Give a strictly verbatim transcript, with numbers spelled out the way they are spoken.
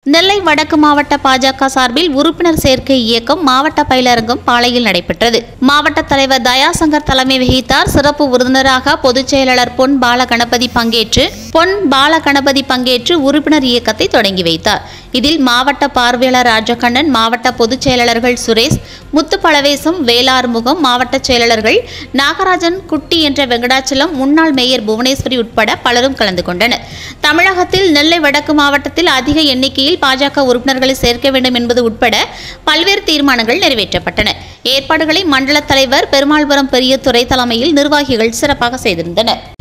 நெல்லை வடக்கு மாவட்ட பாஜக சார்பில் உறுப்பினர் சேர்க்கை இயக்கம் மாவட்ட பயிலரங்கம் பாளையில் நடைபெற்றது. மாவட்ட தலைவர் தயாசங்கர் தலைமை வகித்தார். சிறப்பு விருந்தினராக பொதுச் செயலாளர் பொன் பாலகணபதி பங்கேற்று பொன் பாலகணபதி பங்கேற்று உறுப்பினர் இயக்கத்தை தொடங்கி வைத்தார். இதில் மாவட்ட பார்வையாளர் ராஜகண்ணன், மாவட்ட பொதுச் செயலாளர்கள் சுரேஷ், முத்துப்பழவேசம், வேலாறுமுகம், மாவட்ட செயலாளர்கள் நாகராஜன், குட்டி என்ற வெங்கடாச்சலம், முன்னாள் மேயர் புவனேஸ்வரி உட்பட பலரும் கலந்து கொண்டனர். தமிழகத்தில் நெல்லை வடக்கு மாவட்டத்தில் அதிக எண்ணிக்கையில் பாஜக உறுப்பினர்களை சேர்க்க வேண்டும் என்பது உட்பட பல்வேறு தீர்மானங்கள் நிறைவேற்றப்பட்டன. ஏற்பாடுகளை மண்டல தலைவர் பெருமாள்புரம் பெரியதுரை தலைமையில் நிர்வாகிகள் சிறப்பாக செய்திருந்தனர்.